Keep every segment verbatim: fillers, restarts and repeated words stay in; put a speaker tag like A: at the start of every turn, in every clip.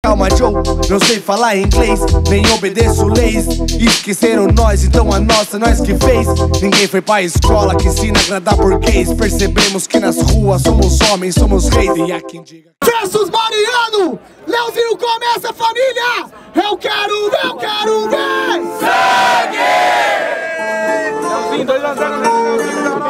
A: calma, Joe, não sei falar inglês, nem obedeço leis. Esqueceram nós, então a nossa, nós que fez. Ninguém foi pra escola que ensina a agradar burguês. Percebemos que nas ruas somos homens, somos reis. E há quem diga
B: Versus Mariano, Leozinho começa, família. Eu quero ver, eu quero ver sangue!
C: Leozinho, dois a zero, Leozinho,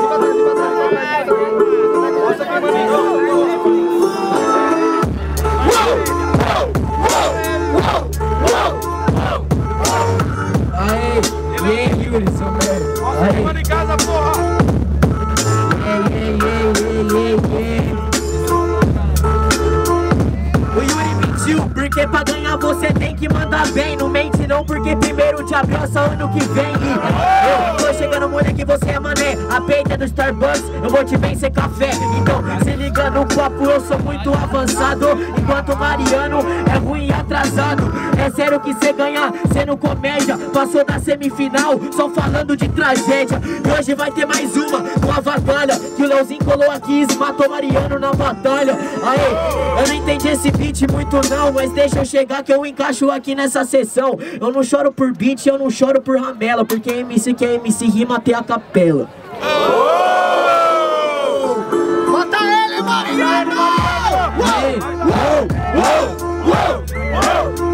D: Aê, e aí, Yuri, seu merda.
C: Nossa, mano em casa, porra!
D: Ei, ei, ei, ei, ei, ei. O Yuri mentiu, porque pra ganhar você tem que mandar bem. Não mente não, porque primeiro de abril é só ano que vem. E eu tô chegando, moleque, você é mané. A peita é do Starbucks, eu vou te vencer café. Então, se liga no papo, eu sou muito avançado. Enquanto o Mariano é ruim e atrasado. É sério que cê ganhar, sendo comédia. Passou da semifinal, só falando de tragédia. E hoje vai ter mais uma, uma batalha que o Leozinho colou aqui e matou o Mariano na batalha. Aê, eu não entendi esse beat muito não, mas deixa eu chegar que eu encaixo aqui nessa sessão. Eu não choro por beat, eu não choro por ramela, porque M C que é M C rima até a capela.
B: Bota ele, Mariano!
D: Aê, uou, uou, uou.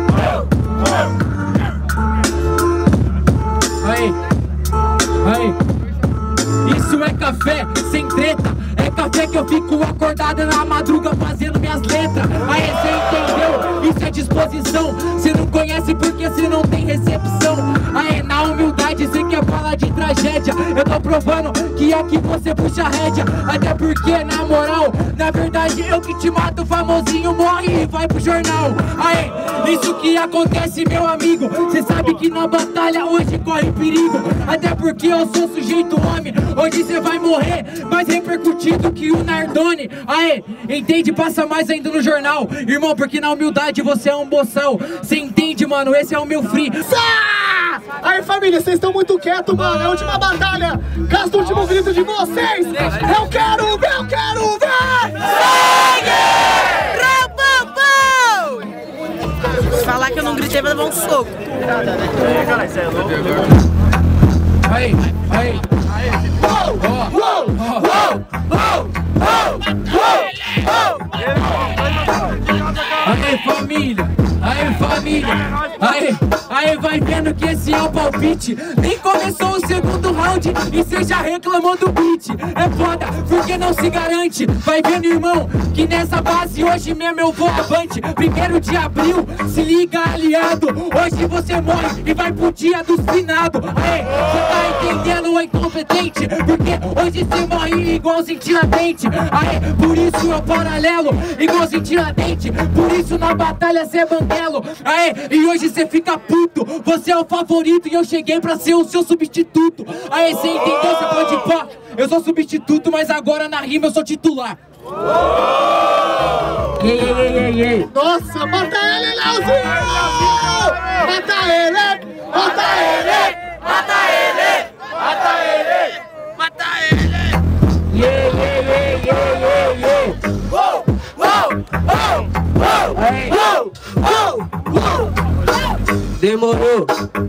D: Aí, aí, isso é café sem treta. É café que eu fico acordado na madruga fazendo minhas letras. Aí cê entendeu? Isso é disposição. Cê não conhece porque cê não tem recepção. Aí na humildade cê quer falar de tragédia. Eu tô provando que aqui você puxa a rédea. Até porque na moral, na verdade eu que te mato, famosinho morre e vai pro jornal. Aí, isso que acontece, meu amigo. Cê sabe que na batalha hoje corre perigo. Até porque eu sou sujeito homem. Hoje cê vai morrer, mais repercutido que o Nardone. Aê, entende? Passa mais ainda no jornal. Irmão, porque na humildade você é um boçal. Cê entende, mano? Esse é o meu free.
B: Aí, família, vocês estão muito quietos, mano. É a última batalha. Gasta o último grito de vocês. Eu quero ver, eu quero ver sangue!
E: Se falar que eu não gritei, vai levar um soco.
D: Aí, aí. Aí, família, aí, família, aí, aí vai vendo que esse é o palpite. Nem começou o segundo round e cê já reclamou do beat. É foda, porque não se garante. Vai vendo, irmão, que nessa base hoje mesmo eu vou avante. Primeiro de abril, se liga, aliado. Hoje você morre e vai pro dia dos finados. Aí, cê tá entendendo, é incompetente? Porque hoje cê morre igualzinho Tiradentes. Aí, por isso eu paralelo, igualzinho Tiradentes. Por isso na batalha cê é banguelo. Aê, e hoje cê fica puto. Você é o favorito e eu cheguei pra ser o seu substituto. Aê, cê entendeu? Cê pode ir pá. Eu sou substituto, mas agora na rima eu sou titular. Ei, ei, ei, ei, ei.
B: Nossa, mata ele, Leozinho! Mata ele! Mata ele!
E: Mata ele!
B: Mata ele!
E: Mata ele!
D: Yeah, yeah, yeah, yeah, yeah, yeah.
B: Uou! Uou! Uou!
D: Aê.
B: Uou! Uou! Uou!
D: Demorou.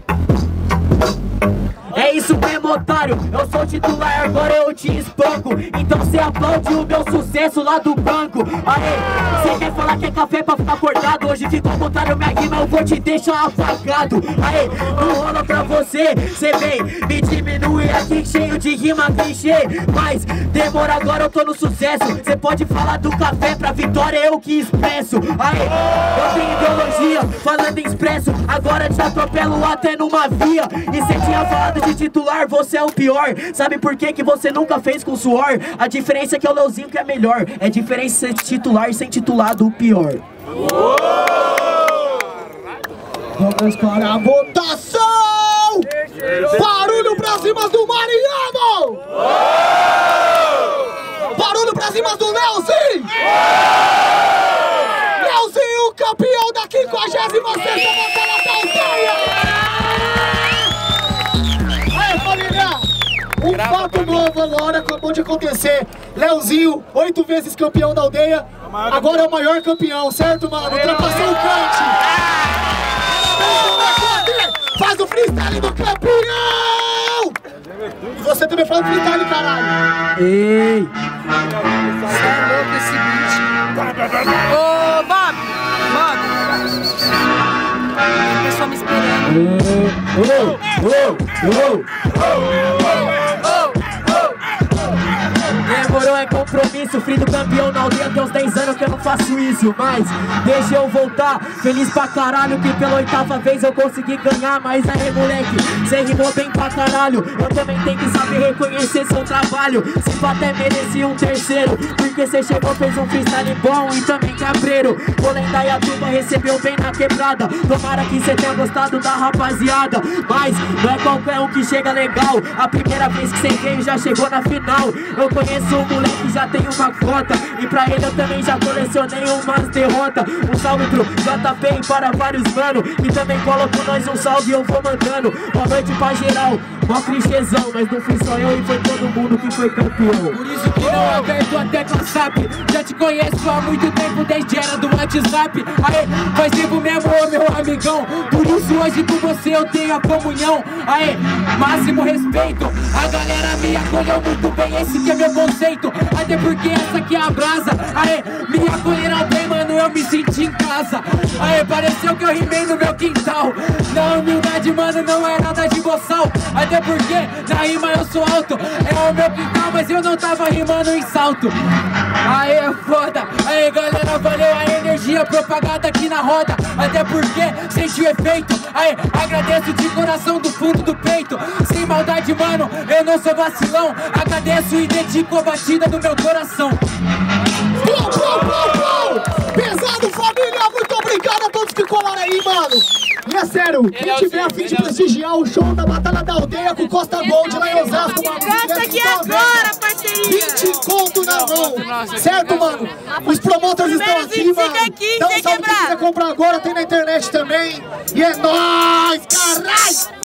D: É isso mesmo, otário, eu sou titular, agora eu te espanco. Então cê aplaude o meu sucesso lá do banco. Aê, cê quer falar que é café pra ficar acordado? Hoje ficou ao contrário, minha rima eu vou te deixar apagado. Aê, não rola pra você, cê vem me diminui aqui cheio de rima clichê. Mas demora, agora eu tô no sucesso. Cê pode falar do café, pra vitória eu que expresso. Aê, eu tenho ideologia, falando em expresso. Agora te atropelo até numa via. E cê tinha falado de titular, você é o pior. Sabe por que que você nunca fez com suor? A diferença é que é o Leozinho que é melhor. É diferença de titular e sem titulado o pior.
B: Vamos para a votação! Barulho pra cima do Mariano! Barulho pra cima do Leozinho! Leozinho, campeão da quinquagésima sexta batalha da aldeia! Um fato novo agora acabou de acontecer. Leozinho, oito vezes campeão da aldeia. Agora é o maior campeão, certo, mano? Ultrapassou o cara. do campeão! E você também fala freestyle, caralho.
D: Ei!
E: Você é louco esse beat. Ô, Bob! Bob! Tem pessoal me esperando.
D: Oh, oh, oh, oh. Demorou, é compromisso, filho do campeão na aldeia. Tem uns dez anos que eu não faço isso, mas deixa eu voltar, feliz pra caralho que pela oitava vez eu consegui ganhar. Mas aí, moleque, cê rimou bem pra caralho. Eu também tenho que saber reconhecer seu trabalho. Se tu até merecia um terceiro, porque cê chegou, fez um freestyle bom e também cabreiro. Porém da Iatuba recebeu bem na quebrada. Tomara que cê tenha gostado da rapaziada, mas não é qualquer um que chega legal. A primeira vez que cê veio já chegou na final. Eu conheço um moleque que já tem uma cota, e pra ele eu também já colecionei umas derrotas. Um salve pro J P e para vários mano, e também colocou nós um salve e eu vou mandando. Boa noite pra geral, mó clichêzão, mas não fui só eu e foi todo mundo que foi campeão. Por isso que não aperto a tecla S A P. Já te conheço há muito tempo, desde era do WhatsApp. Aê, faz tempo mesmo, ô meu amigão. Por isso hoje com você eu tenho a comunhão. Aê, máximo respeito, a galera me acolheu muito bem, esse que é meu conceito. Até porque essa aqui é a brasa. Aê, me acolheram bem, mano, eu me senti em casa. Aê, pareceu que eu rimei no meu quintal. Na humildade, mano, não é nada de boçal. Até porque na rima eu sou alto. É o meu quintal, mas eu não tava rimando em salto. Aê, é foda. Aê, galera, valeu a energia propagada aqui na roda. Até porque senti o efeito. Aê, agradeço de coração do fundo do peito. Sem maldade, mano, eu não sou vacilão. Agradeço e dedico a batida do meu coração.
B: Pô, pô, pô, pô! Pesado, família, muito obrigado a todos que colaram aí, mano. E é sério, quem tiver a fim de prestigiar o show da Batalha da Aldeia com Costa Gold lá em Osasco, mano,
E: Gasta aqui agora, parceria.
B: vinte conto na mão, certo, mano? Os promotores estão aqui, mano. Então sabe quem quiser comprar agora, tem na internet também. E é nóis, caralho!